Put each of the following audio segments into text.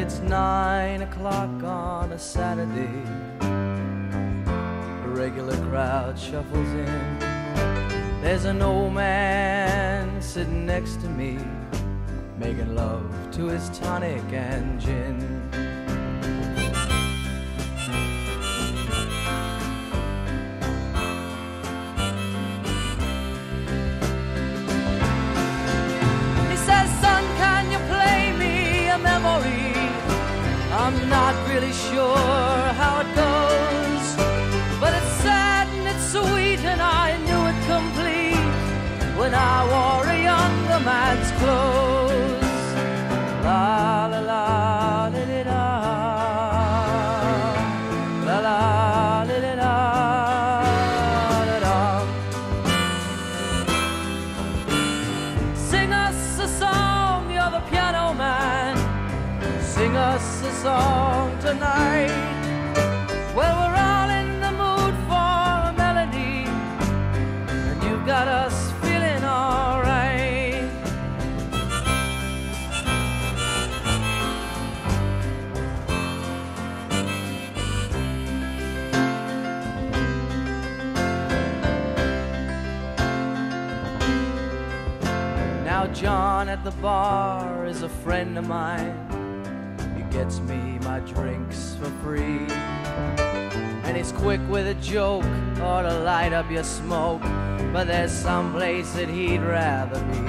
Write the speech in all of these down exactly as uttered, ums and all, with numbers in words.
it's nine o'clock on a Saturday. The regular crowd shuffles in. There's an old man sitting next to me, making love to his tonic and gin. He says, "Son, can you play me a memory? I'm not really sure how it goes, but it's sad and it's sweet, and I knew it complete when I wore a younger man's clothes." La la la la la la la la la la la la. Sing us a song, you're the piano man. Sing us a song tonight. Well, we're all in the mood for a melody, and you've got us feeling alright. Now John at the bar is a friend of mine. He gets me my drinks for free, and he's quick with a joke or to light up your smoke, but there's some place that he'd rather be.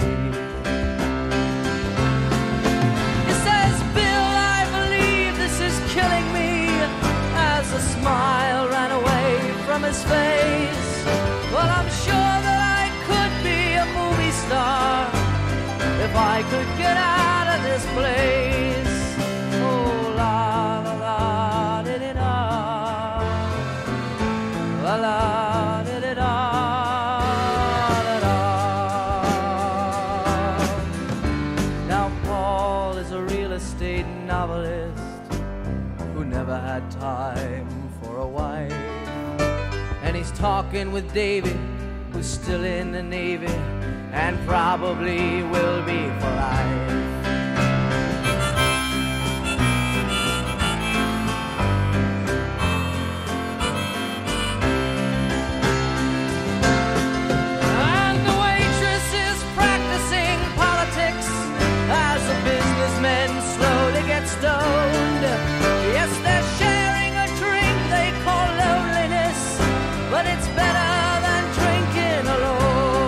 He says, "Bill, I believe this is killing me," as a smile ran away from his face. Well, I'm sure that I could be a movie star if I could get out of this place. Oh, la la la di di da, la la di di da, da da. Now Paul is a real estate novelist who never had time for a wife, and he's talking with David, who's still in the Navy and probably will be for life. And the waitress is practicing politics as the businessmen slowly get stoned. Yes, they're sharing a drink they call loneliness, but it's better than drinking alone.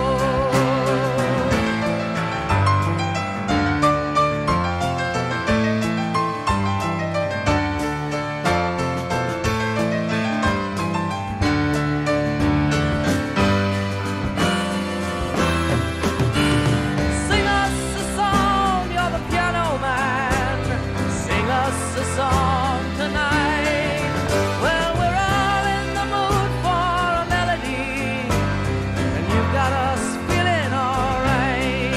Sing us a song, you're the piano man. Sing us a song tonight. Well, we're all in the mood for a melody, and you've got us feeling alright.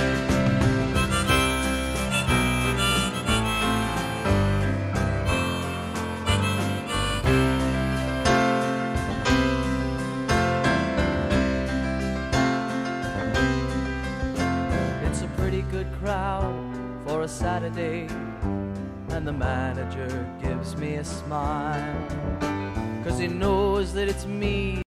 It's a pretty good crowd for a Saturday, and the manager gives me a smile, 'cause he knows that it's me